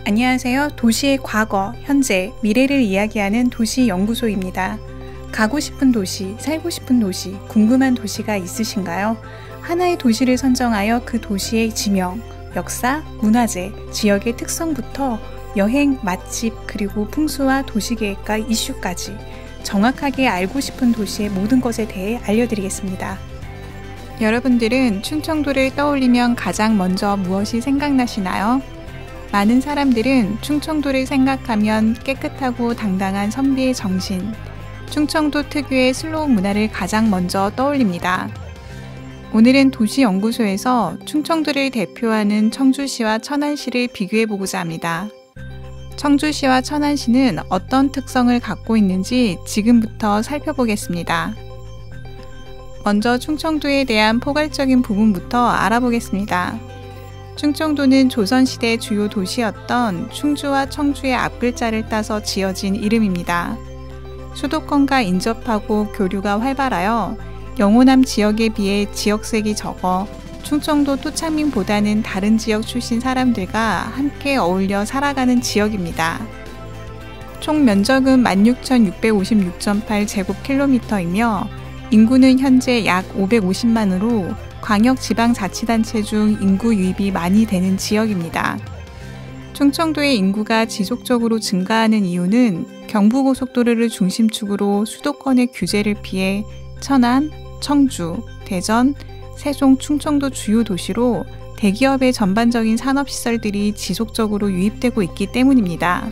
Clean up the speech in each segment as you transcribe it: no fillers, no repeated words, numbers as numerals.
안녕하세요. 도시의 과거, 현재, 미래를 이야기하는 도시연구소입니다. 가고 싶은 도시, 살고 싶은 도시, 궁금한 도시가 있으신가요? 하나의 도시를 선정하여 그 도시의 지명, 역사, 문화재, 지역의 특성부터 여행, 맛집, 그리고 풍수와 도시계획과 이슈까지 정확하게 알고 싶은 도시의 모든 것에 대해 알려드리겠습니다. 여러분들은 충청도를 떠올리면 가장 먼저 무엇이 생각나시나요? 많은 사람들은 충청도를 생각하면 깨끗하고 당당한 선비의 정신, 충청도 특유의 슬로우 문화를 가장 먼저 떠올립니다. 오늘은 도시연구소에서 충청도를 대표하는 청주시와 천안시를 비교해보고자 합니다. 청주시와 천안시는 어떤 특성을 갖고 있는지 지금부터 살펴보겠습니다. 먼저 충청도에 대한 포괄적인 부분부터 알아보겠습니다. 충청도는 조선시대 주요 도시였던 충주와 청주의 앞글자를 따서 지어진 이름입니다. 수도권과 인접하고 교류가 활발하여 영호남 지역에 비해 지역색이 적어 충청도 토착민보다는 다른 지역 출신 사람들과 함께 어울려 살아가는 지역입니다. 총 면적은 16,656.8 제곱킬로미터이며 인구는 현재 약 550만으로 광역지방자치단체 중 인구 유입이 많이 되는 지역입니다. 충청도의 인구가 지속적으로 증가하는 이유는 경부고속도로를 중심축으로 수도권의 규제를 피해 천안, 청주, 대전, 세종, 충청도 주요 도시로 대기업의 전반적인 산업시설들이 지속적으로 유입되고 있기 때문입니다.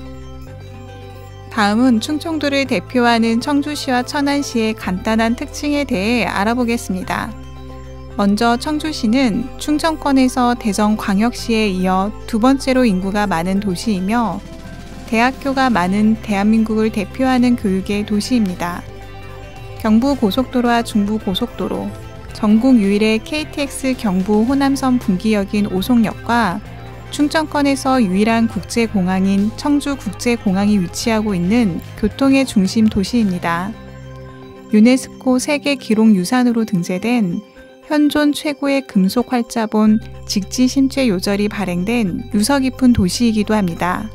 다음은 충청도를 대표하는 청주시와 천안시의 간단한 특징에 대해 알아보겠습니다. 먼저 청주시는 충청권에서 대전광역시에 이어 두 번째로 인구가 많은 도시이며 대학교가 많은 대한민국을 대표하는 교육의 도시입니다. 경부고속도로와 중부고속도로, 전국 유일의 KTX 경부 호남선 분기역인 오송역과 충청권에서 유일한 국제공항인 청주국제공항이 위치하고 있는 교통의 중심 도시입니다. 유네스코 세계기록유산으로 등재된 현존 최고의 금속 활자본 직지심체 요절이 발행된 유서 깊은 도시이기도 합니다.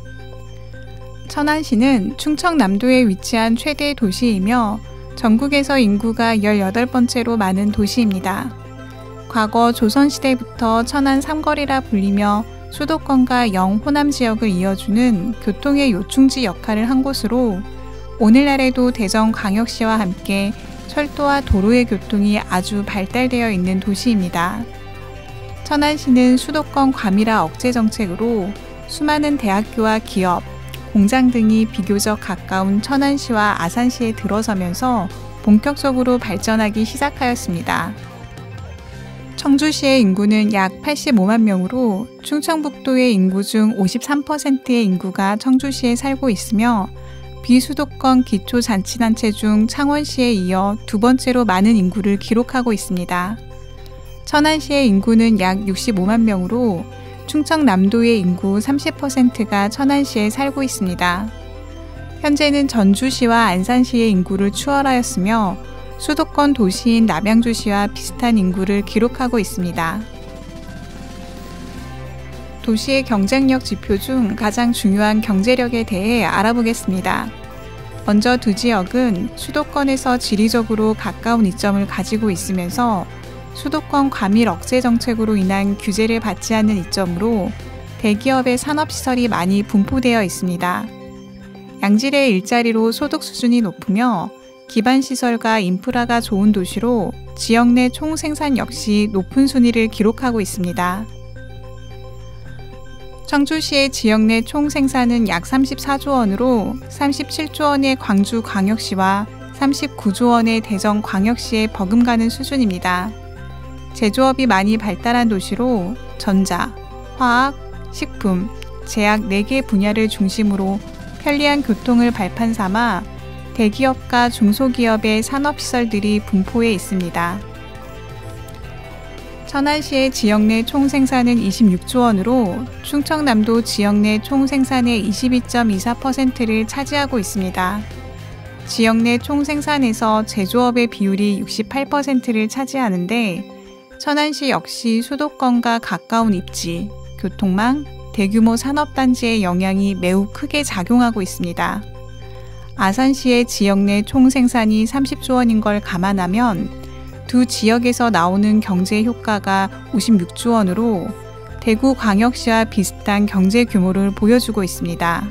천안시는 충청남도에 위치한 최대 도시이며 전국에서 인구가 18번째로 많은 도시입니다. 과거 조선시대부터 천안 삼거리라 불리며 수도권과 영호남 지역을 이어주는 교통의 요충지 역할을 한 곳으로 오늘날에도 대전광역시와 함께 철도와 도로의 교통이 아주 발달되어 있는 도시입니다. 천안시는 수도권 과밀화 억제 정책으로 수많은 대학교와 기업, 공장 등이 비교적 가까운 천안시와 아산시에 들어서면서 본격적으로 발전하기 시작하였습니다. 청주시의 인구는 약 85만 명으로 충청북도의 인구 중 53%의 인구가 청주시에 살고 있으며 비수도권 기초자치단체 중 창원시에 이어 두 번째로 많은 인구를 기록하고 있습니다. 천안시의 인구는 약 65만 명으로 충청남도의 인구 30%가 천안시에 살고 있습니다. 현재는 전주시와 안산시의 인구를 추월하였으며 수도권 도시인 남양주시와 비슷한 인구를 기록하고 있습니다. 도시의 경쟁력 지표 중 가장 중요한 경제력에 대해 알아보겠습니다. 먼저 두 지역은 수도권에서 지리적으로 가까운 이점을 가지고 있으면서 수도권 과밀 억제 정책으로 인한 규제를 받지 않는 이점으로 대기업의 산업시설이 많이 분포되어 있습니다. 양질의 일자리로 소득 수준이 높으며 기반시설과 인프라가 좋은 도시로 지역 내 총생산 역시 높은 순위를 기록하고 있습니다. 청주시의 지역 내 총생산은 약 34조 원으로 37조 원의 광주광역시와 39조 원의 대전광역시에 버금가는 수준입니다. 제조업이 많이 발달한 도시로 전자, 화학, 식품, 제약 4개 분야를 중심으로 편리한 교통을 발판 삼아 대기업과 중소기업의 산업시설들이 분포해 있습니다. 천안시의 지역 내 총생산은 26조 원으로 충청남도 지역 내 총생산의 22.24%를 차지하고 있습니다. 지역 내 총생산에서 제조업의 비율이 68%를 차지하는데 천안시 역시 수도권과 가까운 입지, 교통망, 대규모 산업단지의 영향이 매우 크게 작용하고 있습니다. 아산시의 지역 내 총 생산이 30조 원인 걸 감안하면 두 지역에서 나오는 경제 효과가 56조 원으로 대구광역시와 비슷한 경제 규모를 보여주고 있습니다.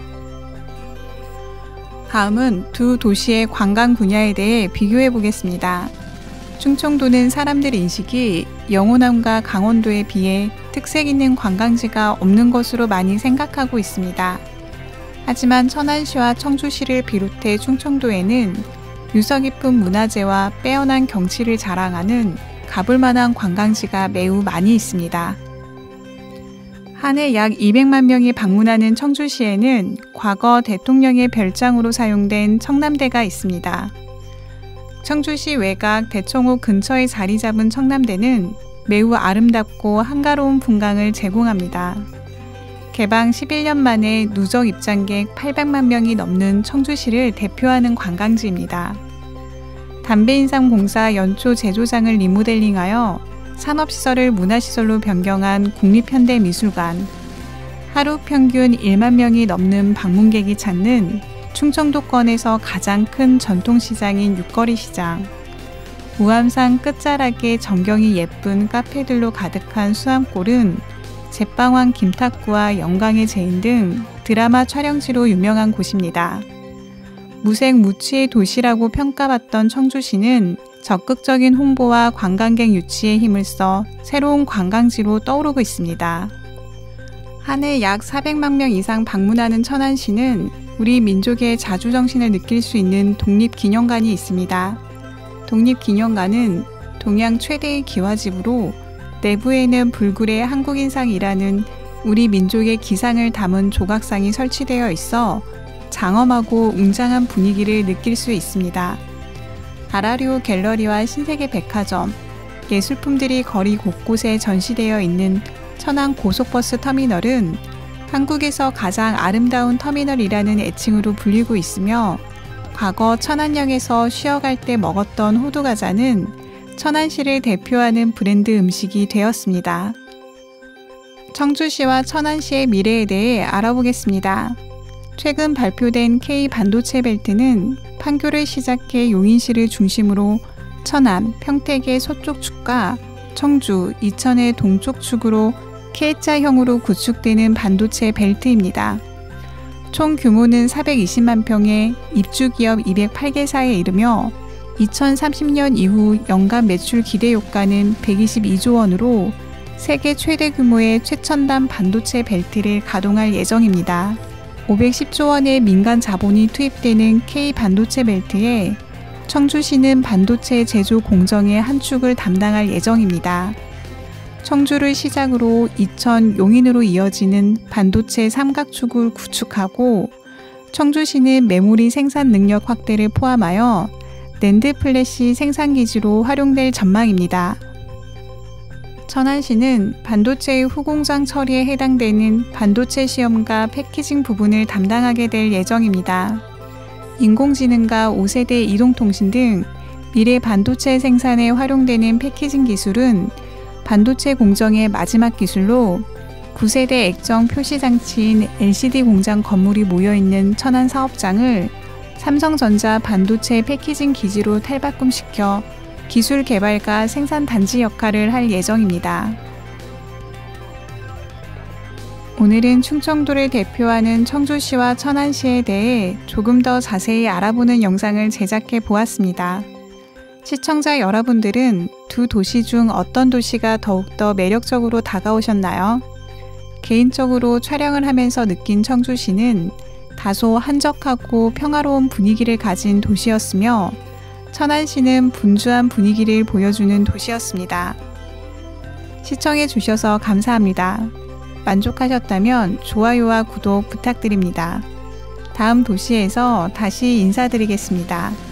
다음은 두 도시의 관광 분야에 대해 비교해 보겠습니다. 충청도는 사람들 인식이 영호남과 강원도에 비해 특색 있는 관광지가 없는 것으로 많이 생각하고 있습니다. 하지만 천안시와 청주시를 비롯해 충청도에는 유서 깊은 문화재와 빼어난 경치를 자랑하는 가볼 만한 관광지가 매우 많이 있습니다. 한 해 약 200만 명이 방문하는 청주시에는 과거 대통령의 별장으로 사용된 청남대가 있습니다. 청주시 외곽 대청호 근처에 자리 잡은 청남대는 매우 아름답고 한가로운 풍광을 제공합니다. 개방 11년 만에 누적 입장객 800만 명이 넘는 청주시를 대표하는 관광지입니다. 담배인삼공사 연초 제조장을 리모델링하여 산업시설을 문화시설로 변경한 국립현대미술관, 하루 평균 1만 명이 넘는 방문객이 찾는 충청도권에서 가장 큰 전통시장인 육거리시장, 우암산 끝자락에 전경이 예쁜 카페들로 가득한 수암골은 제빵왕 김탁구와 영광의 제인 등 드라마 촬영지로 유명한 곳입니다. 무색무취의 도시라고 평가받던 청주시는 적극적인 홍보와 관광객 유치에 힘을 써 새로운 관광지로 떠오르고 있습니다. 한 해 약 400만 명 이상 방문하는 천안시는 우리 민족의 자주정신을 느낄 수 있는 독립기념관이 있습니다. 독립기념관은 동양 최대의 기와집으로 내부에는 불굴의 한국인상이라는 우리 민족의 기상을 담은 조각상이 설치되어 있어 장엄하고 웅장한 분위기를 느낄 수 있습니다. 아라리오 갤러리와 신세계 백화점, 예술품들이 거리 곳곳에 전시되어 있는 천안 고속버스 터미널은 한국에서 가장 아름다운 터미널이라는 애칭으로 불리고 있으며 과거 천안역에서 쉬어갈 때 먹었던 호두과자는 천안시를 대표하는 브랜드 음식이 되었습니다. 청주시와 천안시의 미래에 대해 알아보겠습니다. 최근 발표된 K반도체 벨트는 판교를 시작해 용인시를 중심으로 천안, 평택의 서쪽 축과 청주, 이천의 동쪽 축으로 K자형으로 구축되는 반도체 벨트입니다. 총 규모는 420만 평에 입주기업 208개사에 이르며 2030년 이후 연간 매출 기대 효과는 122조 원으로 세계 최대 규모의 최첨단 반도체 벨트를 가동할 예정입니다. 510조 원의 민간 자본이 투입되는 K반도체 벨트에 청주시는 반도체 제조 공정의 한 축을 담당할 예정입니다. 청주를 시작으로 이천, 용인으로 이어지는 반도체 삼각축을 구축하고 청주시는 메모리 생산 능력 확대를 포함하여 낸드 플래시 생산기지로 활용될 전망입니다. 천안시는 반도체의 후공장 처리에 해당되는 반도체 시험과 패키징 부분을 담당하게 될 예정입니다. 인공지능과 5세대 이동통신 등 미래 반도체 생산에 활용되는 패키징 기술은 반도체 공정의 마지막 기술로 9세대 액정 표시장치인 LCD 공장 건물이 모여있는 천안 사업장을 삼성전자 반도체 패키징 기지로 탈바꿈시켜 기술 개발과 생산 단지 역할을 할 예정입니다. 오늘은 충청도를 대표하는 청주시와 천안시에 대해 조금 더 자세히 알아보는 영상을 제작해 보았습니다. 시청자 여러분들은 두 도시 중 어떤 도시가 더욱더 매력적으로 다가오셨나요? 개인적으로 촬영을 하면서 느낀 청주시는 다소 한적하고 평화로운 분위기를 가진 도시였으며 천안시는 분주한 분위기를 보여주는 도시였습니다. 시청해 주셔서 감사합니다. 만족하셨다면 좋아요와 구독 부탁드립니다. 다음 도시에서 다시 인사드리겠습니다.